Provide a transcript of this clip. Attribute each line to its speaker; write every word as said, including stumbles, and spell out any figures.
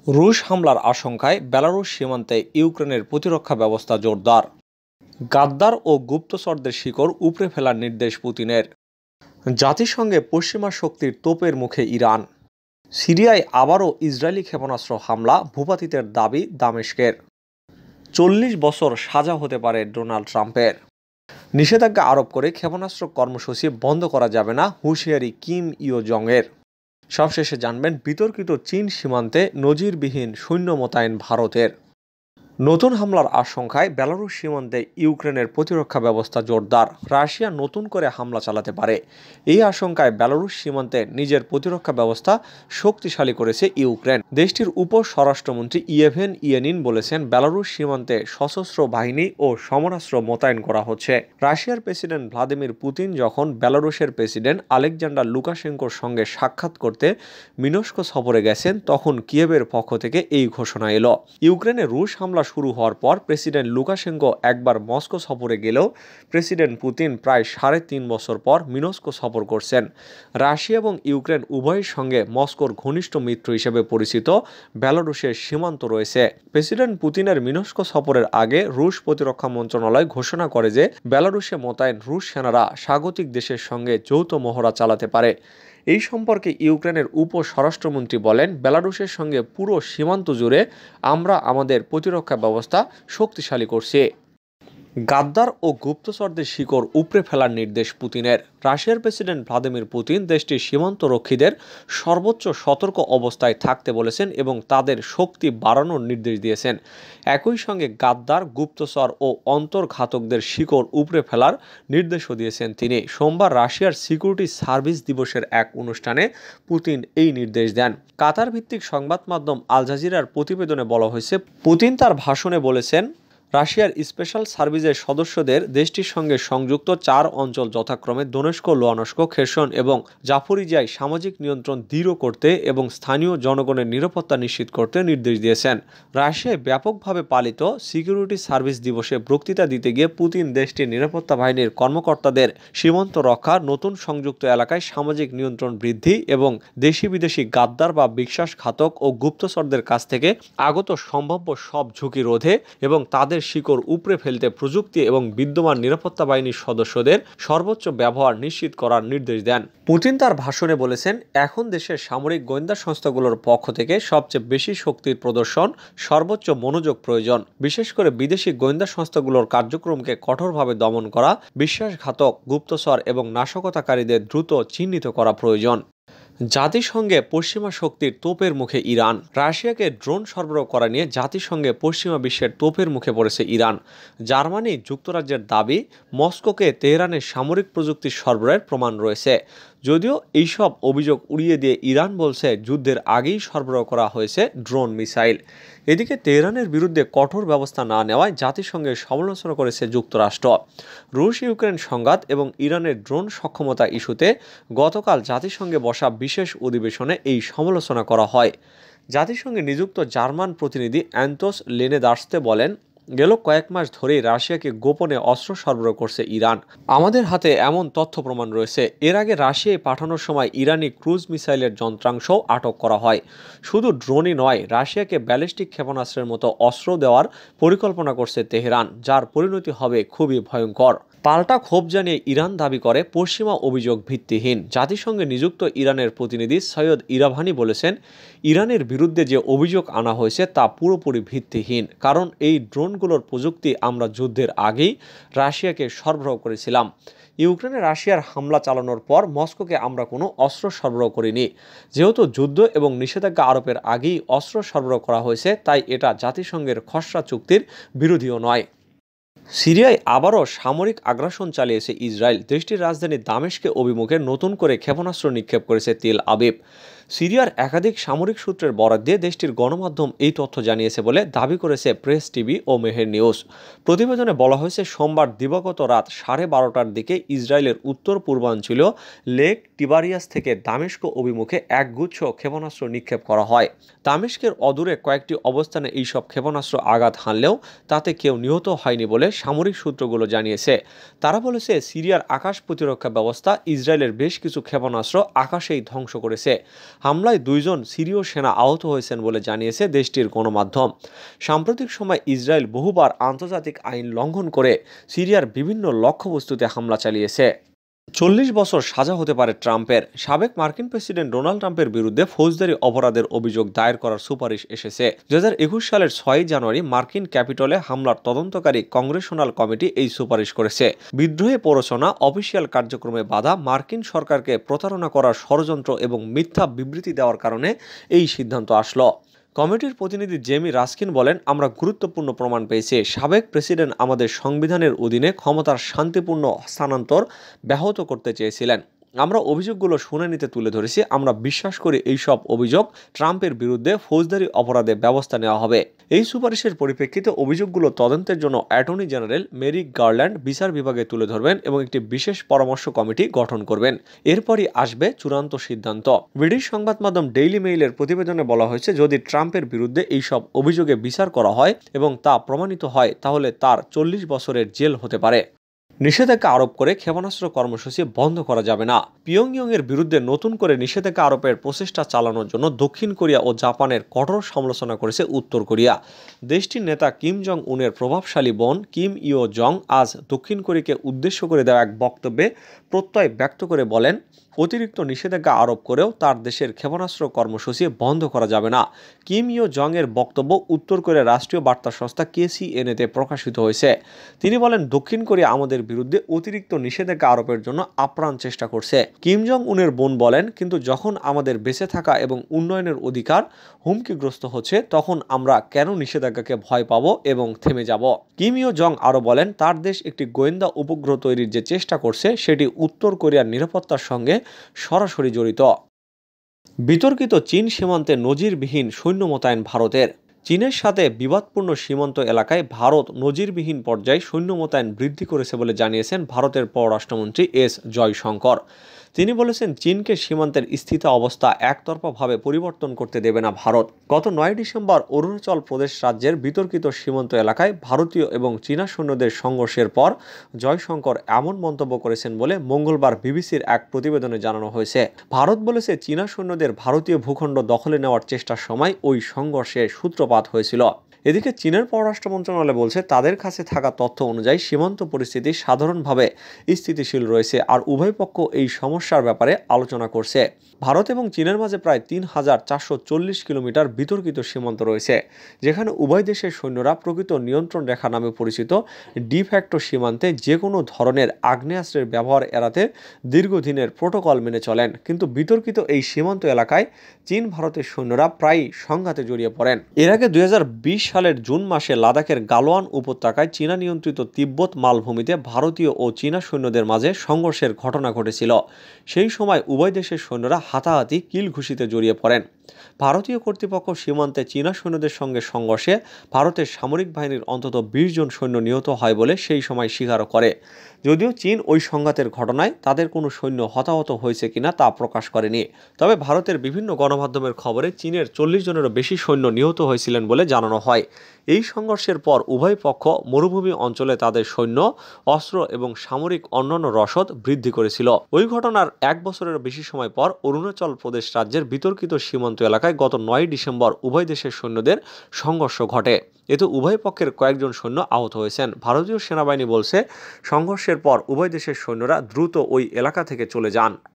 Speaker 1: রুশ হামলার আশঙ্কায় বেলারুশ সীমান্তে ইউক্রেনের প্রতিরক্ষা ব্যবস্থা জোরদার। গাদ্দার ও গুপ্তচরদের শিকড় উপড়ে ফেলার নির্দেশ পুতিনের। জাতিসংঘে পশ্চিমা শক্তির তোপের মুখে ইরান। সিরিয়ায় আবারও ইসরায়েলি ক্ষেপণাস্ত্র হামলা, ভূপাতিতের দাবি দামেস্কের। চল্লিশ বছর সাজা হতে পারে ডোনাল্ড ট্রাম্পের। নিষেধাজ্ঞা আরোপ করে ক্ষেপণাস্ত্র কর্মসূচি বন্ধ করা যাবে না, হুঁশিয়ারি কিম ইও জংয়ের। সবশেষে জানবেন বিতর্কিত চীন সীমান্তে নজিরবিহীন সৈন্য মোতায়েন ভারতের। নতুন হামলার আশঙ্কায় বেলারুশ সীমান্তে ইউক্রেনের প্রতিরক্ষা ব্যবস্থা জোরদার। রাশিয়া নতুন করে হামলা চালাতে পারে, এই আশঙ্কায় বেলারুশ সীমান্তে নিজের প্রতিরক্ষা ব্যবস্থা শক্তিশালী করেছে ইউক্রেন। দেশটির উপ স্বরাষ্ট্রমন্ত্রী ইয়েভেন ইয়েনিন বলেছেন, বেলারুশ সীমান্তে সশস্ত্র বাহিনী ও সমরাস্ত্র মোতায়েন করা হচ্ছে। রাশিয়ার প্রেসিডেন্ট ভ্লাদিমির পুতিন যখন বেলারুশের প্রেসিডেন্ট আলেকজান্ডার লুকাশেঙ্কোর সঙ্গে সাক্ষাৎ করতে মিনস্ক সফরে গেছেন, তখন কিয়েভের পক্ষ থেকে এই ঘোষণা এলো। ইউক্রেনে রুশ হামলা শুরু হওয়ার পর প্রেসিডেন্ট লুকাশেঙ্কো একবার মস্কো সফরে গেলেও প্রেসিডেন্ট পুতিন প্রায় সাড়ে তিন বছর পর মিনস্ক সফর করছেন। রাশিয়া এবং ইউক্রেন উভয়ের সঙ্গে মস্কোর ঘনিষ্ঠ মিত্র হিসেবে পরিচিত বেলারুশের সীমান্ত রয়েছে। প্রেসিডেন্ট পুতিনের মিনস্ক সফরের আগে রুশ প্রতিরক্ষা মন্ত্রণালয় ঘোষণা করে যে বেলারুশে মোতায়েন রুশ সেনারা স্বাগতিক দেশের সঙ্গে যৌথ মহড়া চালাতে পারে। এই সম্পর্কে ইউক্রেনের উপ স্বরাষ্ট্রমন্ত্রী বলেন, বেলারুশের সঙ্গে পুরো সীমান্ত জুড়ে আমরা আমাদের প্রতিরক্ষা ব্যবস্থা শক্তিশালী করছি। গাদ্দার ও গুপ্তচরদের শিকড় উপড়ে ফেলার নির্দেশ পুতিনের। রাশিয়ার প্রেসিডেন্ট ভ্লাদিমির পুতিন দেশটির সীমান্তরক্ষীদের সর্বোচ্চ সতর্ক অবস্থায় থাকতে বলেছেন এবং তাদের শক্তি বাড়ানোর নির্দেশ দিয়েছেন। একই সঙ্গে গাদ্দার, গুপ্তচর ও অন্তর্ঘাতকদের শিকড় উপড়ে ফেলার নির্দেশও দিয়েছেন তিনি। সোমবার রাশিয়ার সিকিউরিটি সার্ভিস দিবসের এক অনুষ্ঠানে পুতিন এই নির্দেশ দেন। কাতার ভিত্তিক সংবাদ মাধ্যম আল জাজিরার প্রতিবেদনে বলা হয়েছে, পুতিন তার ভাষণে বলেছেন, রাশিয়ার স্পেশাল সার্ভিসের সদস্যদের দেশটির সঙ্গে সংযুক্ত চার অঞ্চল যথাক্রমে দোনেস্ক, লুহানস্ক, খেরসন এবং জাপোরিজিয়ায় সামাজিক নিয়ন্ত্রণ দৃঢ় করতে এবং স্থানীয় জনগণের নিরাপত্তা নিশ্চিত করতে নির্দেশ দিয়েছেন। রাশিয়ায় ব্যাপকভাবে পালিত সিকিউরিটি সার্ভিস দিবসে বক্তৃতা দিতে গিয়ে পুতিন দেশটির নিরাপত্তা বাহিনীর কর্মকর্তাদের সীমান্ত রক্ষা, নতুন সংযুক্ত এলাকায় সামাজিক নিয়ন্ত্রণ বৃদ্ধি এবং দেশি বিদেশি গাদ্দার বা বিশ্বাসঘাতক ও গুপ্তচরদের কাছ থেকে আগত সম্ভাব্য সব ঝুঁকি রোধে এবং তাদের শিকড় উপড়ে ফেলতে প্রযুক্তি এবং বিদ্যমান নিরাপত্তা বাহিনীর সদস্যদের সর্বোচ্চ ব্যবহার নিশ্চিত করার নির্দেশ দেন। পুতিন তার ভাষণে বলেছেন, এখন দেশের সামরিক গোয়েন্দা সংস্থাগুলোর পক্ষ থেকে সবচেয়ে বেশি শক্তির প্রদর্শন, সর্বোচ্চ মনোযোগ প্রয়োজন। বিশেষ করে বিদেশি গোয়েন্দা সংস্থাগুলোর কার্যক্রমকে কঠোরভাবে দমন করা, বিশ্বাসঘাতক, গুপ্তচর এবং নাশকতাকারীদের দ্রুত চিহ্নিত করা প্রয়োজন। জাতিসংঘে পশ্চিমা শক্তির তোপের মুখে ইরান। রাশিয়াকে ড্রোন সরবরাহ করা নিয়ে জাতিসংঘে পশ্চিমা বিশ্বের তোপের মুখে পড়েছে ইরান। জার্মানি যুক্তরাজ্যের দাবি, মস্কোকে তেহরানের সামরিক প্রযুক্তি সরবরাহের প্রমাণ রয়েছে। যদিও এইসব অভিযোগ উড়িয়ে দিয়ে ইরান বলছে, যুদ্ধের আগেই সরবরাহ করা হয়েছে ড্রোন মিসাইল। এদিকে তেহরানের বিরুদ্ধে কঠোর ব্যবস্থা না নেওয়ায় জাতিসংঘের সমালোচনা করেছে যুক্তরাষ্ট্র। রুশ ইউক্রেন সংঘাত এবং ইরানের ড্রোন সক্ষমতা ইস্যুতে গতকাল জাতিসংঘে বসা বিশেষ অধিবেশনে এই সমালোচনা করা হয়। জাতিসংঘে নিযুক্ত জার্মান প্রতিনিধি অ্যান্টোস লেনেদার্সতে বলেন, গেল কয়েক মাস ধরেই রাশিয়াকে গোপনে অস্ত্র সরবরাহ করছে ইরান। আমাদের হাতে এমন তথ্য প্রমাণ রয়েছে। এর আগে রাশিয়ায় পাঠানোর সময় ইরানি ক্রুজ মিসাইলের যন্ত্রাংশও আটক করা হয়। শুধু ড্রোনই নয়, রাশিয়াকে ব্যালিস্টিক ক্ষেপণাস্ত্রের মতো অস্ত্র দেওয়ার পরিকল্পনা করছে তেহরান, যার পরিণতি হবে খুবই ভয়ঙ্কর। পাল্টা ক্ষোভ জানিয়ে ইরান দাবি করে পশ্চিমা অভিযোগ ভিত্তিহীন। জাতিসংঘে নিযুক্ত ইরানের প্রতিনিধি সৈয়দ ইরাভানি বলেছেন, ইরানের বিরুদ্ধে যে অভিযোগ আনা হয়েছে তা পুরোপুরি ভিত্তিহীন, কারণ এই ড্রোনগুলোর প্রযুক্তি আমরা যুদ্ধের আগেই রাশিয়াকে সরবরাহ করেছিলাম। ইউক্রেনে রাশিয়ার হামলা চালানোর পর মস্কোকে আমরা কোনো অস্ত্র সরবরাহ করিনি। যেহেতু যুদ্ধ এবং নিষেধাজ্ঞা আরোপের আগেই অস্ত্র সরবরাহ করা হয়েছে, তাই এটা জাতিসংঘের খসড়া চুক্তির বিরোধীও নয়। সিরিয়ায় আবারও সামরিক আগ্রাসন চালিয়েছে ইসরায়েল। দেশটির রাজধানী দামেস্কে অভিমুখে নতুন করে ক্ষেপণাস্ত্র নিক্ষেপ করেছে তেল আবিব। সিরিয়ার একাধিক সামরিক সূত্রের বরাত দিয়ে দেশটির গণমাধ্যম এই তথ্য জানিয়েছে বলে দাবি করেছে প্রেস টিভি ও মেহের নিউজ। প্রতিবেদনে বলা হয়েছে, সোমবার দিবাগত রাত সাড়ে বারোটার দিকে ইসরায়েলের উত্তর পূর্বাঞ্চলীয় লেক টিবারিয়াস থেকে দামেস্ক অভিমুখে একগুচ্ছ ক্ষেপণাস্ত্র নিক্ষেপ করা হয়। দামেস্কের অদূরে কয়েকটি অবস্থানে এইসব ক্ষেপণাস্ত্র আঘাত হানলেও তাতে কেউ নিহত হয়নি বলে সামরিক সূত্রগুলো জানিয়েছে। তারা বলেছে, সিরিয়ার আকাশ প্রতিরক্ষা ব্যবস্থা ইসরায়েলের বেশ কিছু ক্ষেপণাস্ত্র আকাশেই ধ্বংস করেছে। হামলায় দুইজন সিরীয় সেনা আহত হয়েছেন বলে জানিয়েছে দেশটির গণমাধ্যম। সাম্প্রতিক সময় ইসরায়েল বহুবার আন্তর্জাতিক আইন লঙ্ঘন করে সিরিয়ার বিভিন্ন লক্ষ্যবস্তুতে হামলা চালিয়েছে। চল্লিশ বছর সাজা হতে পারে ট্রাম্পের। সাবেক মার্কিন প্রেসিডেন্ট ডোনাল্ড ট্রাম্পের বিরুদ্ধে ফৌজদারি অপরাধের অভিযোগ দায়ের করার সুপারিশ এসেছে। দুই হাজার একুশ সালের ছয়ই জানুয়ারি মার্কিন ক্যাপিটলে হামলার তদন্তকারী কংগ্রেশনাল কমিটি এই সুপারিশ করেছে। বিদ্রোহী প্ররোচনা, অফিসিয়াল কার্যক্রমে বাধা, মার্কিন সরকারকে প্রতারণা করার ষড়যন্ত্র এবং মিথ্যা বিবৃতি দেওয়ার কারণে এই সিদ্ধান্ত আসলো। কমিটির প্রতিনিধি জেমি রাস্কিন বলেন, আমরা গুরুত্বপূর্ণ প্রমাণ পেয়েছি। সাবেক প্রেসিডেন্ট আমাদের সংবিধানের অধীনে ক্ষমতার শান্তিপূর্ণ স্থানান্তর ব্যাহত করতে চেয়েছিলেন। আমরা অভিযোগগুলো শুনানিতে তুলে ধরেছি। আমরা বিশ্বাস করি এই সব অভিযোগ ট্রাম্পের বিরুদ্ধে ফৌজদারি অপরাধে ব্যবস্থা নেওয়া হবে। এই সুপারিশের পরিপ্রেক্ষিতে অভিযোগগুলো তদন্তের জন্য অ্যাটর্নি জেনারেল মেরিক গার্ল্যান্ড বিচার বিভাগে তুলে ধরবেন এবং একটি বিশেষ পরামর্শ কমিটি গঠন করবেন। এরপরই আসবে চূড়ান্ত সিদ্ধান্ত। ব্রিটিশ সংবাদ মাধ্যম ডেইলি মেইলের প্রতিবেদনে বলা হয়েছে, যদি ট্রাম্পের বিরুদ্ধে এই সব অভিযোগে বিচার করা হয় এবং তা প্রমাণিত হয় তাহলে তার চল্লিশ বছরের জেল হতে পারে। নিষেধাজ্ঞা আরোপ করে ক্ষেপণাস্ত্র কর্মসূচি বন্ধ করা যাবে না। পিয়ংইয়ং এর বিরুদ্ধে নতুন করে নিষেধাজ্ঞা আরোপের প্রচেষ্টা চালানোর জন্য দক্ষিণ কোরিয়া ও জাপানের কঠোর সমালোচনা করেছে উত্তর কোরিয়া। দেশটির নেতা কিম জং উনের প্রভাবশালী বোন কিম ইও জং আজ দক্ষিণ কোরিয়াকে উদ্দেশ্য করে দেওয়া এক বক্তব্যে প্রত্যয় ব্যক্ত করে বলেন, অতিরিক্ত নিষেধাজ্ঞা আরোপ করেও তার দেশের ক্ষেপণাস্ত্র কর্মসূচি বন্ধ করা যাবে না। কিম ইও জং এর বক্তব্য উত্তর কোরিয়ার রাষ্ট্রীয় বার্তা সংস্থা কেসিএনএতে প্রকাশিত হয়েছে। তিনি বলেন, দক্ষিণ কোরিয়া আমাদের বিরুদ্ধে অতিরিক্ত নিষেধাজ্ঞা আরোপের জন্য আপ্রাণ চেষ্টা করছে। কিম জং উনের বোন বলেন, কিন্তু যখন আমাদের বেঁচে থাকা এবং উন্নয়নের অধিকার হুমকিগ্রস্ত হচ্ছে তখন আমরা কেন নিষেধাজ্ঞাকে ভয় পাবো এবং থেমে যাব। কিম ইও জং আরও বলেন, তার দেশ একটি গোয়েন্দা উপগ্রহ তৈরির যে চেষ্টা করছে সেটি উত্তর কোরিয়ার নিরাপত্তার সঙ্গে সরাসরি জড়িত। বিতর্কিত চীন সীমান্তে নজিরবিহীন সৈন্য মোতায়েন ভারতের। চীনের সাথে বিবাদপূর্ণ সীমান্ত এলাকায় ভারত নজিরবিহীন পর্যায়ে সৈন্য মোতায়েন বৃদ্ধি করেছে বলে জানিয়েছেন ভারতের পররাষ্ট্রমন্ত্রী এস জয়শঙ্কর। তিনি বলেছেন, চীনকে সীমান্তের স্থিতি অবস্থা একতরফাভাবে পরিবর্তন করতে দেবে না ভারত। গত নয় ডিসেম্বর অরুণাচল প্রদেশ রাজ্যের বিতর্কিত সীমান্ত এলাকায় ভারতীয় এবং চীনা সৈন্যদের সংঘর্ষের পর জয়শঙ্কর এমন মন্তব্য করেছেন বলে মঙ্গলবার বিবিসির এক প্রতিবেদনে জানানো হয়েছে। ভারত বলেছে, চীনা সৈন্যদের ভারতীয় ভূখণ্ড দখলে নেওয়ার চেষ্টার সময় ওই সংঘর্ষে সূত্রপাত হয়েছিল। এদিকে চীনের পররাষ্ট্র মন্ত্রণালয় বলছে, তাদের কাছে থাকা তথ্য অনুযায়ী সীমান্ত পরিস্থিতি সাধারণভাবে স্থিতিশীল রয়েছে আর উভয় পক্ষ এই সমস্যার ব্যাপারে আলোচনা করছে। ভারত এবং চীনের মাঝে প্রায় তিন হাজার চারশো চল্লিশ কিলোমিটার বিতর্কিত সীমান্ত রয়েছে, যেখানে উভয় দেশের সৈন্যরা প্রকৃত নিয়ন্ত্রণ রেখা নামে পরিচিত ডিফ্যাক্টো সীমান্তে যে কোনো ধরনের আগ্নেয়াস্ত্রের ব্যবহার এড়াতে দীর্ঘদিনের প্রোটোকল মেনে চলেন। কিন্তু বিতর্কিত এই সীমান্ত এলাকায় চীন ভারতের সৈন্যরা প্রায়ই সংঘাতে জড়িয়ে পড়েন। এর আগে দুই হাজার বিশ সালের জুন মাসে লাদাখের গালোয়ান উপত্যকায় চীনা নিয়ন্ত্রিত তিব্বত মালভূমিতে ভারতীয় ও চীনা সৈন্যদের মাঝে সংঘর্ষের ঘটনা ঘটেছিল। সেই সময় উভয় দেশের সৈন্যরা হাতাহাতি কিল ঘুষিতে জড়িয়ে পড়েন। ভারতীয় কর্তৃপক্ষ সীমান্তে চীনা সৈন্যদের সঙ্গে সংঘর্ষে ভারতের সামরিক বাহিনীর অন্তত বিশ জন সৈন্য নিহত হয় বলে সেই সময় স্বীকারও করে। যদিও চীন ওই সংঘাতের ঘটনায় তাদের কোনো সৈন্য হতাহত হয়েছে কিনা তা প্রকাশ করেনি। তবে ভারতের বিভিন্ন গণমাধ্যমের খবরে চীনের চল্লিশ জনেরও বেশি সৈন্য নিহত হয়েছিলেন বলে জানানো হয়। এই সংঘর্ষের পর উভয় পক্ষ মরুভূমি অঞ্চলে তাদের সৈন্য, অস্ত্র এবং সামরিক অন্যান্য রসদ বৃদ্ধি করেছিল। ওই ঘটনার এক বছরের বেশি সময় পর অরুণাচল প্রদেশ রাজ্যের বিতর্কিত সীমান্ত এলাকায় গত নয় ডিসেম্বর উভয় দেশের সৈন্যদের সংঘর্ষ ঘটে। এতে উভয় পক্ষের কয়েকজন সৈন্য আহত হয়েছেন। ভারতীয় সেনাবাহিনী বলছে, সংঘর্ষের পর উভয় দেশের সৈন্যরা দ্রুত ওই এলাকা থেকে চলে যান।